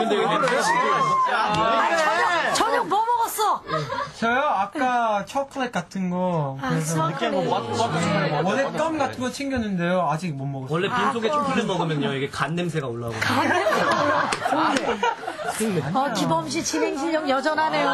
저녁 뭐 먹었어? 저요? 아까 초콜릿 같은 거. 그래서 원래 껌 같은 거 챙겼는데요. 아직 못 먹었어요. 원래 빈속에 초콜릿 먹으면요, 이게 간 냄새가 올라오고. 기범씨 진행 실력 여전하네요.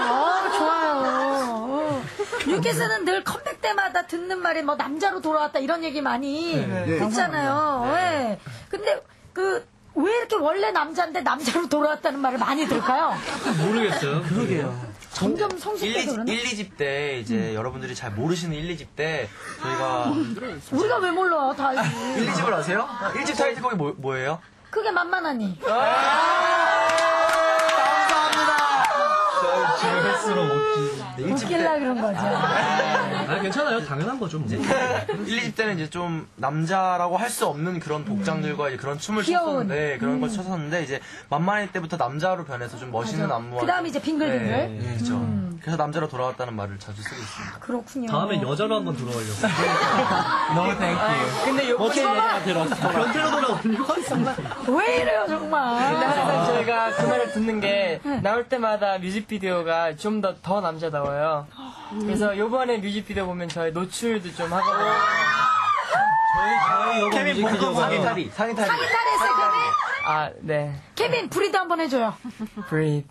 좋아요. 뉴키스는 늘 컴백 때마다 듣는 말이 뭐 남자로 돌아왔다 이런 얘기 많이 듣잖아요. 네. 근데 왜 이렇게 원래 남자인데 남자로 돌아왔다는 말을 많이 들을까요? 모르겠어요. 그러게요. 점점 성숙해서 그러네. 1, 2집 때 이제 여러분들이 잘 모르시는 1, 2집 때 저희가 우리가 왜 몰라 다 알지. 1, 2집을 아세요? 1집 타이틀곡이 뭐예요? 그게 만만하니. 지금 횟수로 먹지. 웃길라 그런 거죠. 괜찮아요. 당연한 거죠, 뭐. 1, 2집 때는 이제 좀 남자라고 할 수 없는 그런 복장들과 이제 그런 춤을 췄었는데, 그런 걸 췄었는데, 이제 만만할 때부터 남자로 변해서 좀 멋있는 안무와. 그 다음에 이제 빙글빙글. 네, 그렇죠. 그래서 남자로 돌아왔다는 말을 자주 쓰고 있습니다. 그렇군요. 다음에 여자로 한번 돌아오려고. 너무 땡큐. 근데 요번에 변태로 돌아오려고 했습니다. 왜 이래요 정말. 근데 항상 저희가 그 말을 듣는 게 나올 때마다 뮤직비디오가 좀 더 남자다워요. 그래서 요번에 뮤직비디오 보면 저희 노출도 좀 하거든요. 저희 케빈 본거 상의탈이 했어요 케빈? 아, 네. 케빈 브리드 한번 해줘요. Breathe.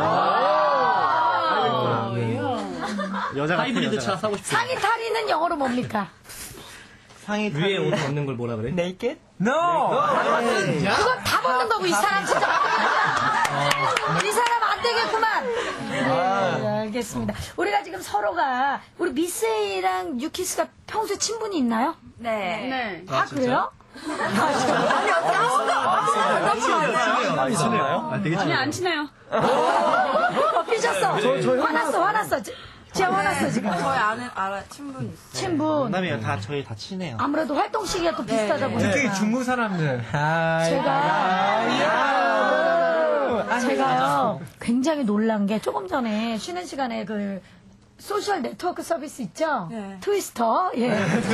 여자가 하이브리드 차 사고 싶어요. 상의 탈의는 영어로 뭡니까? 위에 옷 벗는 걸 뭐라 그래? Naked? No! 그건 다 벗는 거고 이 사람 진짜 이 사람 안 되겠구만. 네, 알겠습니다. 우리가 지금 서로가 우리 미세이랑 뉴키스가 평소에 친분이 있나요? 네. 아 그래요? 아니, 안 친해요. 삐졌어. 화났어. 지금 화났어 지금. 저희 알아, 친분 있어요. 친분. 농담이에요. 저희 다 친해요. 아무래도 활동 시기가 또 비슷하다 보니까. 특히 중국 사람들. 제가요 굉장히 놀란 게 조금 전에 쉬는 시간에 그 소셜 네트워크 서비스 있죠? 네. 트위스터. 예.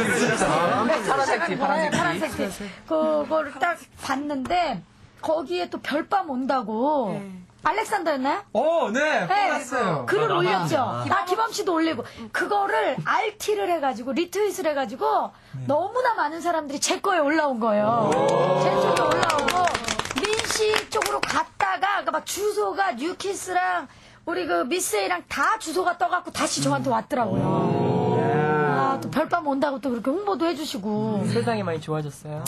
파란색 티. 그거를 딱 봤는데 거기에 또 별밤 온다고. 알렉산더였나요? 네, 봤어요. 글을 올렸죠. 기범 씨도 올리고 그거를 RT를 해가지고 리트윗을 해가지고 너무나 많은 사람들이 제 거에 올라온 거예요. 제 쪽에 올라오고 민 씨 쪽으로 갔다가 그러니까 막 주소가 뉴키스랑 우리 그 미스에이랑 다 주소가 떠갖고 다시 저한테 왔더라고요. 또 별밤 온다고 또 그렇게 홍보도 해주시고. 세상이 많이 좋아졌어요.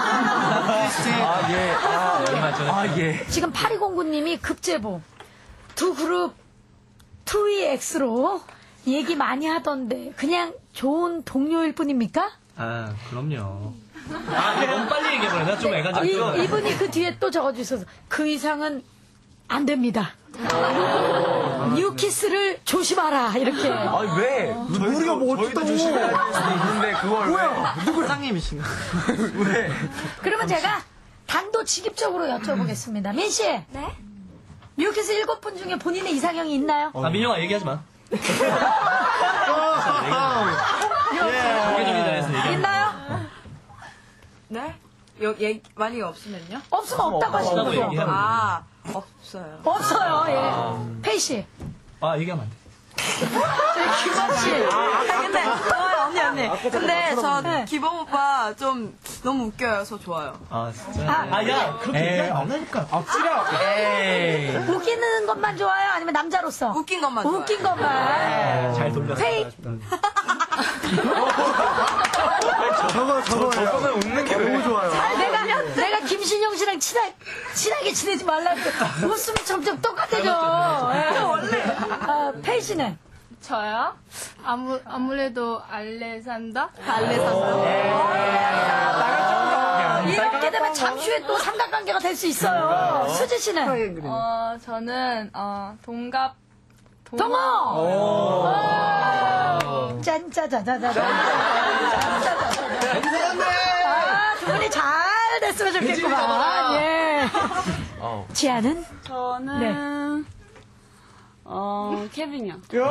지금 8209님이 급제보. 두 그룹 2EX로 얘기 많이 하던데 그냥 좋은 동료일 뿐입니까? 아, 그럼요. 너무 빨리 얘기해버려. 내가 좀 애가 좀. 이분이 그 뒤에 또 적어주셔서 그 이상은 안 됩니다. 뉴키스를 조심하라 이렇게. 아니 왜? 우리가 뭐 저희도 조심해야 될 수도 있는데 그걸 왜? 누구 사장님이신가? 왜? 그러면 제가 단도직입적으로 여쭤보겠습니다. 민 씨. 네? 뉴키스 7분 중에 본인의 이상형이 있나요? 민영아 얘기하지 마. 있나요? 네? 만약에 없으면요? 없으면 없다고 하시는 거죠? 아, 없어요. 없어요. 예. 페이 씨. 얘기하면 안 돼. 기범 씨. 근데, 언니. 근데 저 기범 오빠 좀 너무 웃겨요. 저 좋아요. 진짜. 야, 그렇게 얘기하면 안 하니까. 웃기는 것만 좋아요? 아니면 남자로서? 웃긴 것만 좋아요. 웃긴 것만. 잘 돌렸어. 페이. 저거는 웃는 게 너무 좋아요. 내가 김신영 씨랑 친하게 지내지 말라는데 웃음이 점점 똑같아져. 원래. 페이 씨는? 저요? 아무래도 알레산더? 이렇게 되면 잠시 후에 또 삼각관계가 될 수 있어요. 수지 씨는? 저는, 동갑, 동호! 짠짜자자자자. 두 분이 잘 됐으면 좋겠구만. 예. 지아는? 저는, 케빈이요.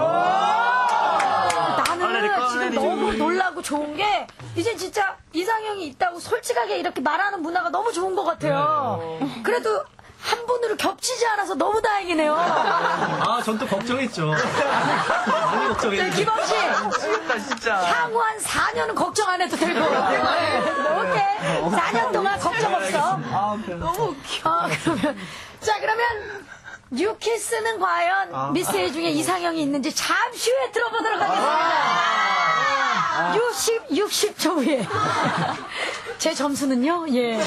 나는 지금 너무 놀라고 좋은 게 이제 진짜 이상형이 있다고 솔직하게 이렇게 말하는 문화가 너무 좋은 것 같아요. 그래도 한 한 분으로 겹치지 않아서 너무 다행이네요. 아, 전 또 걱정했죠. 많이 걱정했는데. 기범 씨, 미치겠다, 진짜. 향후 한 4년은 걱정 안 해도 될 것 같아요. 오케이. 4년 동안 걱정 없어. 너무 웃겨. 그러면, 자, 그러면, 뉴키스는 과연 미스에 중에 이상형이 있는지 잠시 후에 들어보도록 하겠습니다. 60초 후에. 제 점수는요, 예.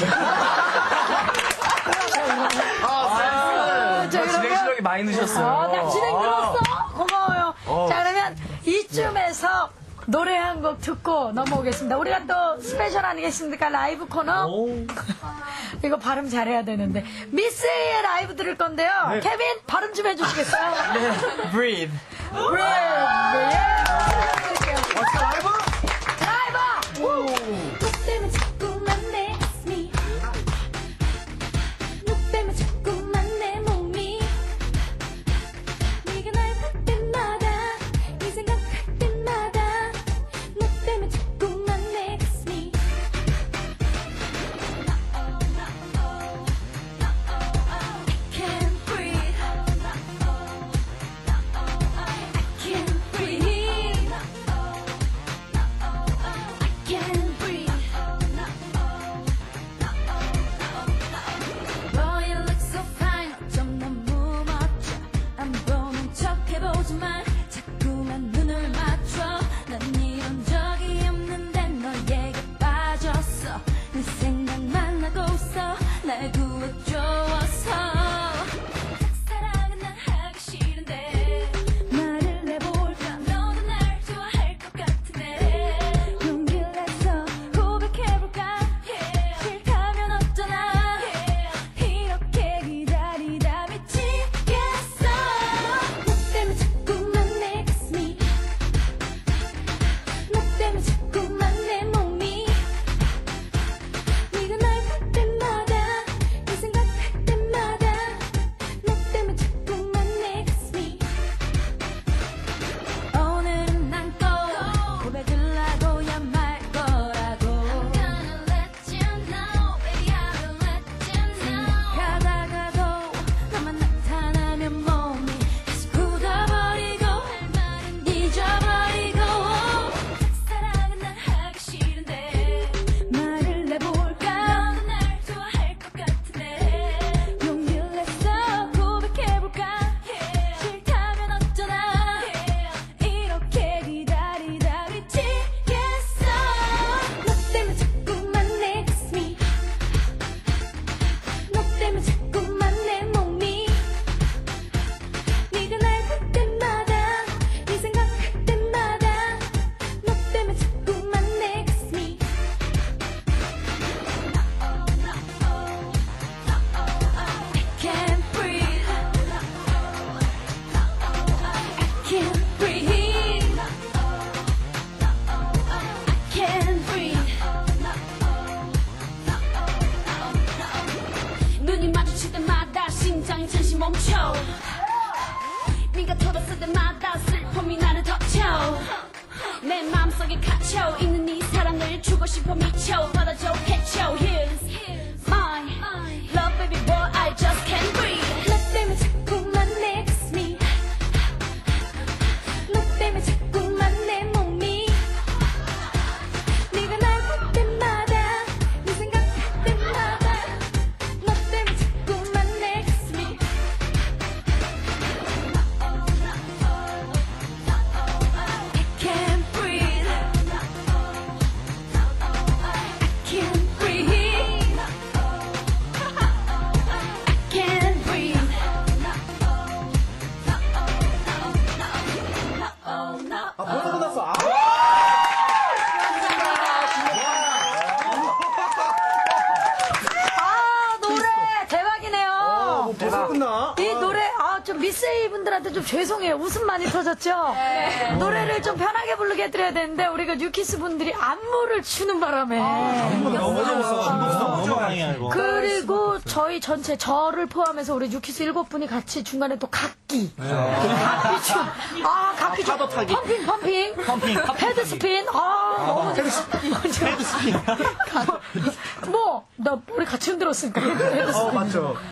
진행 실력이 많이 느셨어요. 나 진행 들었어? 고마워요. 자, 그러면 이쯤에서 노래 한 곡 듣고 넘어오겠습니다. 우리가 또 스페셜 아니겠습니까? 라이브 코너. 이거 발음 잘해야 되는데. 미스의 라이브 들을 건데요. 케빈, 발음 좀 해주시겠어요? Breathe. 라이브! 너 때문에 자꾸만 내 가슴이 너 때문에 자꾸만 내 몸이 네가 날 볼 때마다 네 생각할 때마다 너 때문에 자꾸만 내 가슴이 I can't breathe I can't breathe can't breathe. Boy, you look so fine. 좀 너무 멋져. 안 보는 척 해보지만 자꾸만 눈을 맞춰. 난 이런 적이 없는데 너에게 빠졌어. 네 생각만 하고 있어. 날 구해줘서. 짝사랑은 난 하기 싫은데 말을 내볼까. 너도 날 좋아할 것 같은데 용기를 내서 고백해볼까. 싫다면 어쩌나. 이렇게 기다리다 미치겠어. 너 때문에 자꾸만 내 가슴이 너 때문에 자꾸만 내 몸이 네가 날 볼 때마다 네 생각할 때마다 너 때문에 자꾸만 내 가슴이 오늘은 난 꼭 고백을 하고야 말 거라고 I'm gonna let you know baby I will let you know 생각하다가도 너만 나타나면 몸이 다시 굳어버리고 할 말은 잊어버리고 짝사랑은 난 하기 싫은데 말을 내볼까. 너도 날 좋아할 것 같은데 용기를 내서 고백해볼까. 싫다면 어쩌나. 이렇게 기다리다 미치겠어. 너 때문에 자꾸만 내 가슴이 너 때문에 자꾸만 내 몸이 네가 날 볼 때마다 네 생각할 때마다 너 때문에 자꾸만 내 가슴이 I can't breathe I can't breathe I can't breathe 눈이 마주칠 때마다 심장이 잠시 멈춰. 네가 터졌을 때마다 슬픔이 나를 덮쳐. 내 마음속에 갇혀 있는 네 사랑을 주고 싶어 미쳐. 받아줘 catch you. Here's my love baby boy I just can't breathe. 너 때문에 자꾸만 내 가슴이 너 때문에 자꾸만 내 몸이 네가 날 볼 때마다 네 생각할 때마다 너 때문에 자꾸만 내 가슴이 I can't breathe I can't breathe I can't breathe 아, 노래 대박이네요. 벌써 끝나? 이 노래, 좀 미세이 분들한테 좀 죄송해요. 웃음 많이 터졌죠? 노래를 좀 편하게 부르게 해드려야 되는데, 우리가 뉴키스 분들이 안무를 추는 바람에. 너무 좋았어. 그리고 저희 전체, 저를 포함해서 우리 뉴키스 7분이 같이 중간에 또 각기. 각기 춤. 각기 춤. 펌핑. 헤드스핀. 너무 좋아. 헤드스핀. 나 머리 같이 흔들었으니까. 헤드스핀. 맞죠.